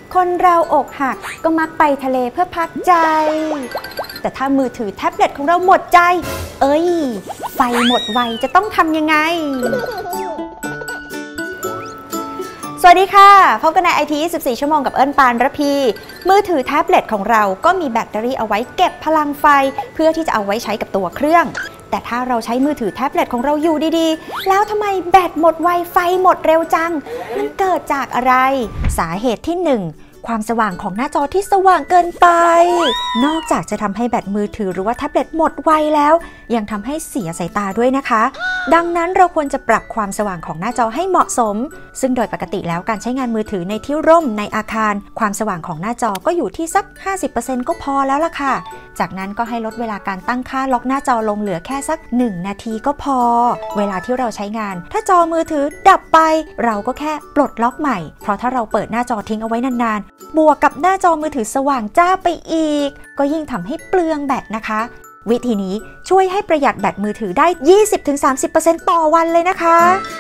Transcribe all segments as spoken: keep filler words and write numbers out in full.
คนเราอกหักก็มักไปทะเลเพื่อพักใจแต่ถ้ามือถือแท็บเล็ตของเราหมดใจเอ้ยไฟหมดไวจะต้องทำยังไงสวัสดีค่ะพบกันใน ไอ ที ยี่สิบสี่ ชั่วโมงกับเอิญปานระพีมือถือแท็บเล็ตของเราก็มีแบตเตอรี่เอาไว้เก็บพลังไฟเพื่อที่จะเอาไว้ใช้กับตัวเครื่องแต่ถ้าเราใช้มือถือแท็บเล็ตของเราอยู่ดีๆแล้วทำไมแบตหมดไวไฟหมดเร็วจังมันเกิดจากอะไรสาเหตุที่หนึ่งความสว่างของหน้าจอที่สว่างเกินไปนอกจากจะทำให้แบตมือถือหรือว่าแท็บเล็ตหมดไวแล้วยังทำให้เสียสายตาด้วยนะคะดังนั้นเราควรจะปรับความสว่างของหน้าจอให้เหมาะสมซึ่งโดยปกติแล้วการใช้งานมือถือในที่ร่มในอาคารความสว่างของหน้าจอก็อยู่ที่สัก ห้าสิบเปอร์เซ็นต์ ก็พอแล้วล่ะค่ะจากนั้นก็ให้ลดเวลาการตั้งค่าล็อกหน้าจอลงเหลือแค่สักหนึ่งนาทีก็พอเวลาที่เราใช้งานถ้าจอมือถือดับไปเราก็แค่ปลดล็อกใหม่เพราะถ้าเราเปิดหน้าจอทิ้งเอาไว้นานๆบวกกับหน้าจอมือถือสว่างจ้าไปอีกก็ยิ่งทำให้เปลืองแบตนะคะวิธีนี้ช่วยให้ประหยัดแบตมือถือได้ ยี่สิบถึงสามสิบเปอร์เซ็นต์ ต่อวันเลยนะคะ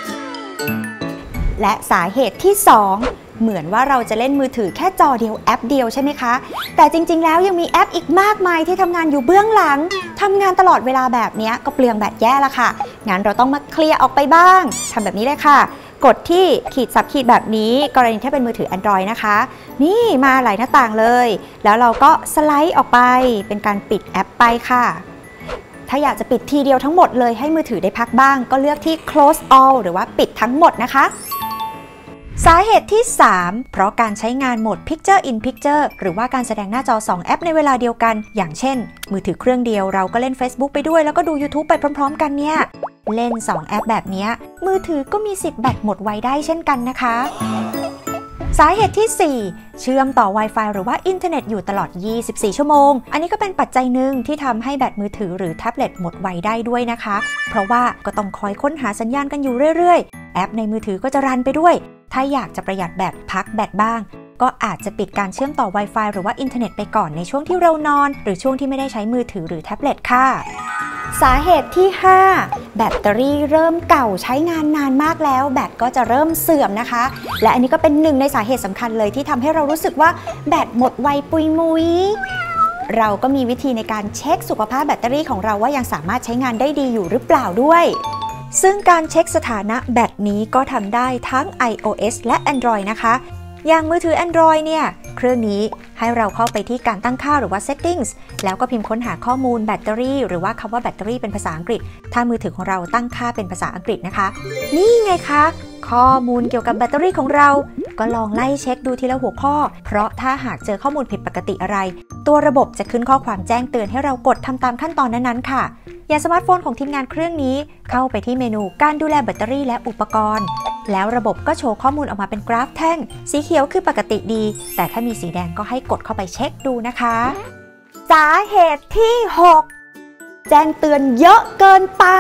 และสาเหตุที่สองเหมือนว่าเราจะเล่นมือถือแค่จอเดียวแอปเดียวใช่ไหมคะแต่จริงๆแล้วยังมีแอปอีกมากมายที่ทำงานอยู่เบื้องหลังทำงานตลอดเวลาแบบนี้ก็เปลืองแบตแย่ละค่ะงั้นเราต้องมาเคลียร์ออกไปบ้างทำแบบนี้เลยค่ะกดที่ขีดสับขีดแบบนี้กรณีที่เป็นมือถือ Android นะคะนี่มาหลายหน้าต่างเลยแล้วเราก็สไลด์ออกไปเป็นการปิดแอปไปค่ะถ้าอยากจะปิดทีเดียวทั้งหมดเลยให้มือถือได้พักบ้างก็เลือกที่ close all หรือว่าปิดทั้งหมดนะคะสาเหตุที่สามเพราะการใช้งานโหมด Picture in Picture หรือว่าการแสดงหน้าจอสองแอปในเวลาเดียวกันอย่างเช่นมือถือเครื่องเดียวเราก็เล่น Facebook ไปด้วยแล้วก็ดู YouTube ไปพร้อมๆกันเนี่ยเล่นสองแอปแบบนี้มือถือก็มีสิทธิ์แบตหมดไวได้เช่นกันนะคะสาเหตุที่สี่เชื่อมต่อ Wi-Fi หรือว่าอินเทอร์เน็ตอยู่ตลอดยี่สิบสี่ชั่วโมงอันนี้ก็เป็นปัจจัยหนึ่งที่ทำให้แบตมือถือหรือแท็บเล็ตหมดไวได้ด้วยนะคะเพราะว่าก็ต้องคอยค้นหาสัญญาณกันอยู่เรื่อยๆแอปในมือถือก็จะรันไปด้วยถ้าอยากจะประหยัดแบตพักแบตบ้างก็อาจจะปิดการเชื่อมต่อ Wi-Fi หรือว่าอินเทอร์เน็ตไปก่อนในช่วงที่เรานอนหรือช่วงที่ไม่ได้ใช้มือถือหรือแท็บเล็ตค่ะสาเหตุที่ห้าแบตเตอรี่เริ่มเก่าใช้งานนานมากแล้วแบตก็จะเริ่มเสื่อมนะคะและอันนี้ก็เป็นหนึ่งในสาเหตุสำคัญเลยที่ทำให้เรารู้สึกว่าแบตหมดไวปุยมุยเราก็มีวิธีในการเช็คสุขภาพแบตเตอรี่ของเราว่ายังสามารถใช้งานได้ดีอยู่หรือเปล่าด้วยซึ่งการเช็คสถานะแบตนี้ก็ทำได้ทั้ง iOS และ Android นะคะอย่างมือถือ Android เนี่ยเครื่องนี้ให้เราเข้าไปที่การตั้งค่าหรือว่า Settings แล้วก็พิมพ์ค้นหาข้อมูลแบตเตอรี่หรือว่าคำว่าแบตเตอรี่เป็นภาษาอังกฤษถ้ามือถือของเราตั้งค่าเป็นภาษาอังกฤษนะคะนี่ไงคะข้อมูลเกี่ยวกับแบตเตอรี่ของเราก็ลองไล่เช็คดูทีละหัวข้อเพราะถ้าหากเจอข้อมูลผิดปกติอะไรตัวระบบจะขึ้นข้อความแจ้งเตือนให้เรากดทำตามขั้นตอนนั้นๆค่ะอย่างสมาร์ทโฟนของทีมงานเครื่องนี้เข้าไปที่เมนูการดูแลแบตเตอรี่และอุปกรณ์แล้วระบบก็โชว์ข้อมูลออกมาเป็นกราฟแท่งสีเขียวคือปกติดีแต่ถ้ามีสีแดงก็ให้กดเข้าไปเช็คดูนะคะสาเหตุที่หกแจ้งเตือนเยอะเกินไป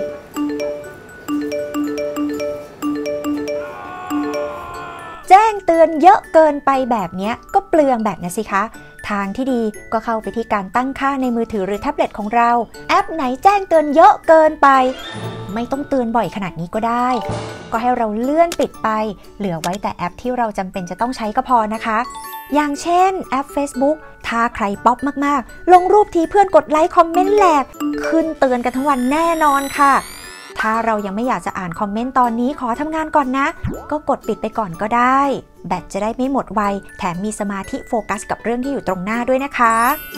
แจ้งเตือนเยอะเกินไปแบบนี้ก็เปลืองแบตนะสิคะทางที่ดีก็เข้าไปที่การตั้งค่าในมือถือหรือแท็บเล็ตของเราแอปไหนแจ้งเตือนเยอะเกินไปไม่ต้องเตือนบ่อยขนาดนี้ก็ได้ก็ให้เราเลื่อนปิดไปเหลือไว้แต่แอปที่เราจำเป็นจะต้องใช้ก็พอนะคะอย่างเช่นแอป Facebook ถ้าใครป๊อปมากๆลงรูปทีเพื่อนกดไลค์คอมเมนต์แหลกขึ้นเตือนกันทั้งวันแน่นอนค่ะถ้าเรายังไม่อยากจะอ่านคอมเมนต์ตอนนี้ขอทำงานก่อนนะก็กดปิดไปก่อนก็ได้แบตจะได้ไม่หมดไวแถมมีสมาธิโฟกัสกับเรื่องที่อยู่ตรงหน้าด้วยนะคะ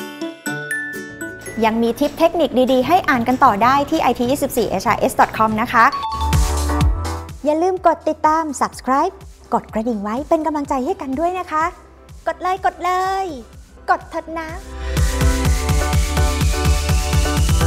ยังมีทิปเทคนิคดีๆให้อ่านกันต่อได้ที่ ไอ ที ยี่สิบสี่ เอช อาร์ เอส ดอท คอม นะคะอย่าลืมกดติดตาม Subscribe กดกระดิ่งไว้เป็นกำลังใจให้กันด้วยนะคะกดเลยกดเลยกดเถิดนะ